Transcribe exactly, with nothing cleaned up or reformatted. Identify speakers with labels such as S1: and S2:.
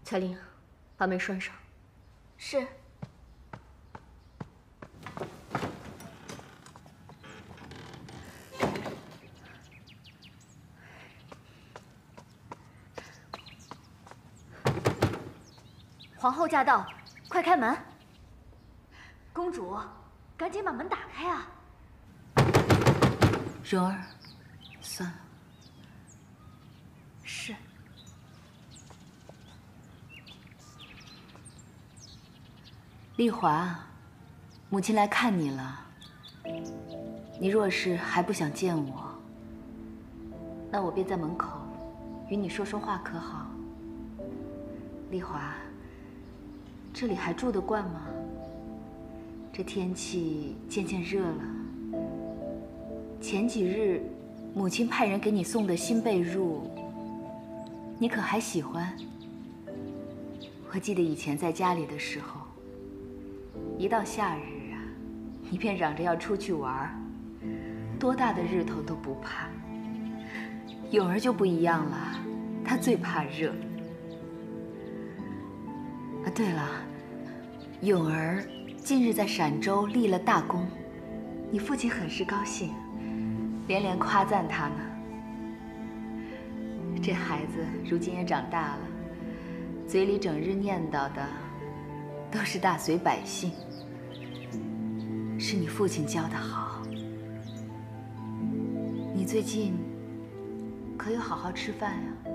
S1: 彩玲，把门拴上。
S2: 是。皇后驾到，快开门！公主，赶紧把门打开啊！
S3: 蓉儿，算了。
S2: 是。
S3: 丽华，母亲来看你了。你若是还不想见我，那我便在门口与你说说话，可好？丽华，这里还住得惯吗？这天气渐渐热了。前几日，母亲派人给你送的新被褥，你可还喜欢？我记得以前在家里的时候，一到夏日啊，你便嚷着要出去玩，多大的日头都不怕。咏儿就不一样了，她最怕热。啊，对了，咏儿近日在陕州立了大功，你父亲很是高兴，连连夸赞他呢。这孩子如今也长大了，嘴里整日念叨的都是大隋百姓，是你父亲教的好。你最近可有好好吃饭呀？